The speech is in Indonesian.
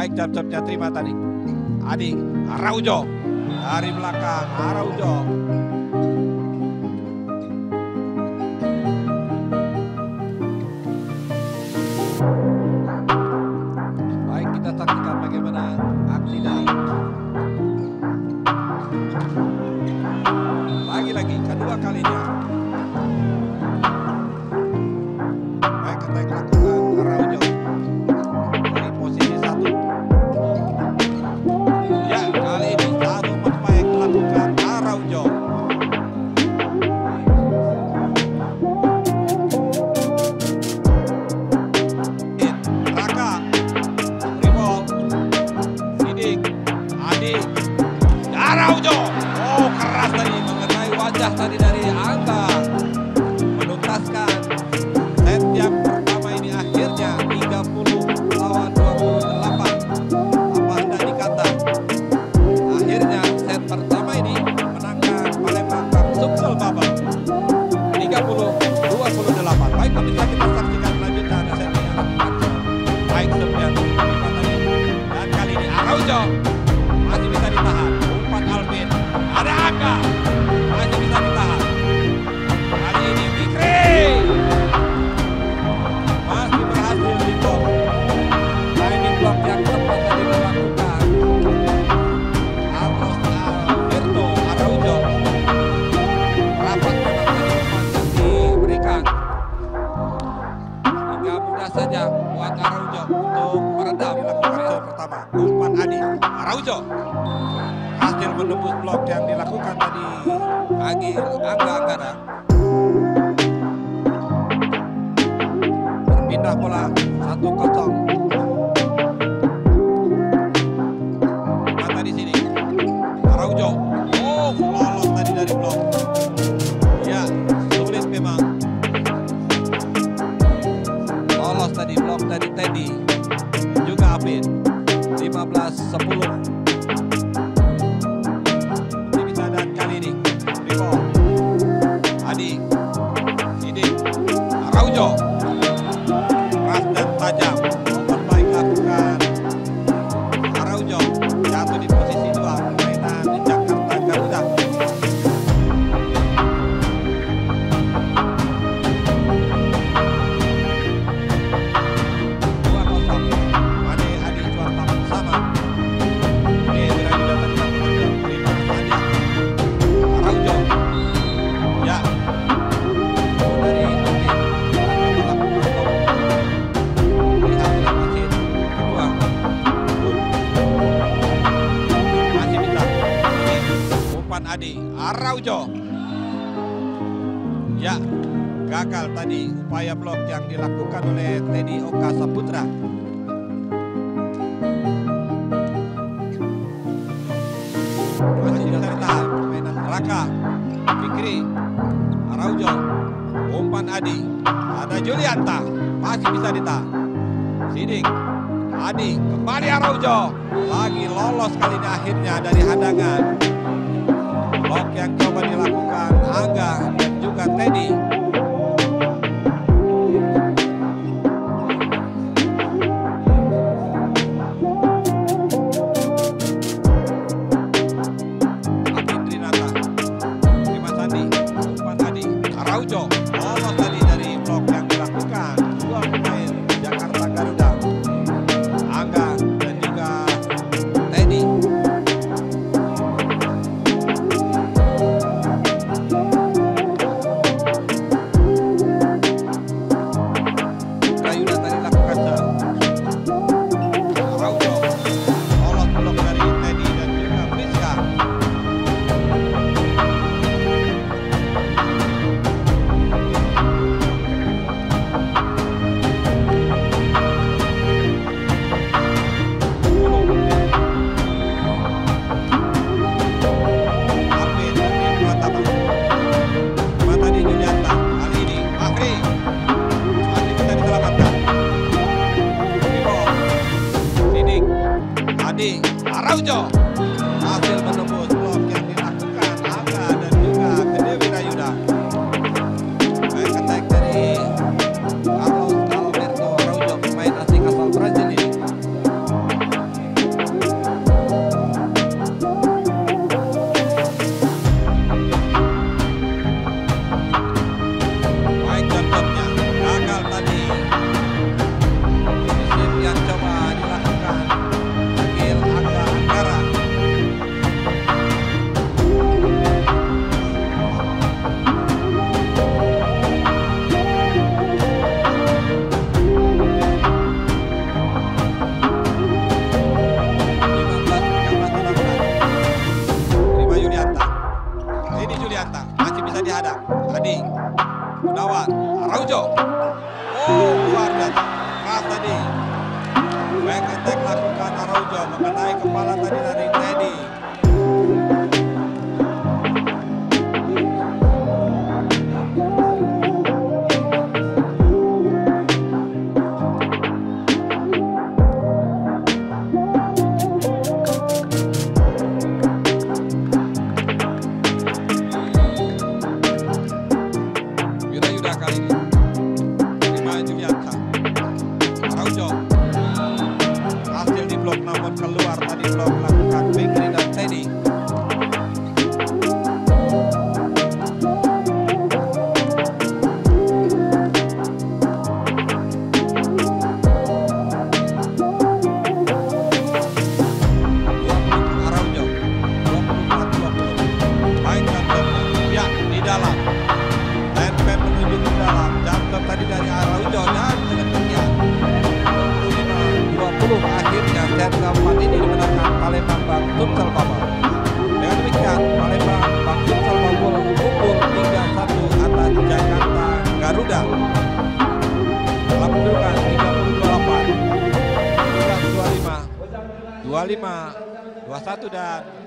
Baik, jab-jabnya terima tadi. Adi Araujo dari belakang. Araujo. Baik, kita saksikan bagaimana aksi dari lagi kedua kalinya. Baik, kita lakukan Araujo dari posisi 1. Ya, kali ini satu baik lakukan Araujo. Raka, Ribol, Sidik, Adi, Araujo. Oh, keras tadi mengenai wajah tadi dari Angga, menuntaskan set yang pertama ini. Akhirnya 30 lawan 28. Apa hendak dikata, akhirnya set pertama ini menangkan Palembang Sumsel Bubble 30-28. Baik, bisa kita saksikan lanjutan setnya. Baik, setnya dan kali ini Araujo masih bisa ditahan. Umpan Alvin, ada Angga, masih bisa ditahan. Kali ini Fikri masih berhasil di blok. Timing blok yang tepat tadi dilakukan Carlos Alberto Araujo. Rapat memang tadi umpan yang diberikan, hingga mudah saja buat Araujo untuk meredam. Dilakukan set pertama, umpan Adi Araujo hasil menembus blok yang dilakukan tadi Angga Anggara. Berpindah bola 1-0. Mata di sini Araujo. Oh, lolos tadi dari blok. Ya, sulit memang. Lolos tadi blok dari Teddy juga Apin. 15-10. Adi, Sidik, Araujo, keras dan tajam. Umpan baik lakukan Araujo, jatuh di posisi 2 permainan di Jakarta Garuda. Mane Adi Suarta bersama. Ini berani datang terima Adi Araujo. Ya, dari lihat masih kedua, masih bisa. Ini umpan Adi Araujo. Ya, gagal tadi upaya blok yang dilakukan oleh Teddy Oka Saputra. Masih bisa ditahan permainan Raka, Fikri, Araujo, umpan Adi, ada Julianta, masih bisa ditahan. Sidik, Adi, kembali Araujo, lagi lolos kali ini akhirnya dari hadangan. Blok yang coba dilakukan Angga dan juga Teddy. Araujo lolos tadi dari blok yang dilakukan dua pemain Jakarta Garuda, Angga dan juga Teddy. Adi, Gunawan, Araujo. Oh, luar biasa. Keras tadi. Back attack lakukan Araujo, mengenai kepala tadi dari Teddy. Kali ini terima Julianta. Araujo hasil di blok namun keluar tadi blok lakukan Fikri dan Teddy. Araujo 24-20 mainkan bloknya ya di dalam. Menuju ke dalam, jump tadi dari Araujo dan dengan demikian 25-20 akhirnya set keempat ini dimenangkan Palembang Bang Sumsel Babel. Dengan demikian Palembang Bang Sumsel Babel unggul 3-1 atas Jakarta Garuda dalam kedudukan 30-28, 25-21 dan